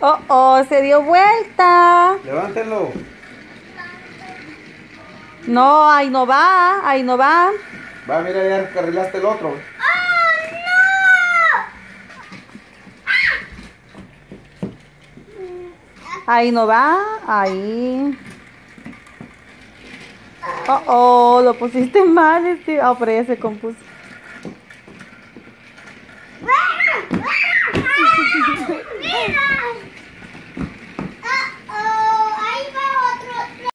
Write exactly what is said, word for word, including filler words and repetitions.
Oh, oh, se dio vuelta. Levántelo. No, ahí no va, ahí no va. Va, mira, ya carrilaste el otro. Ahí no va, ahí. Oh, oh, lo pusiste mal, este. Oh, pero ya se compuso. ¡Mira!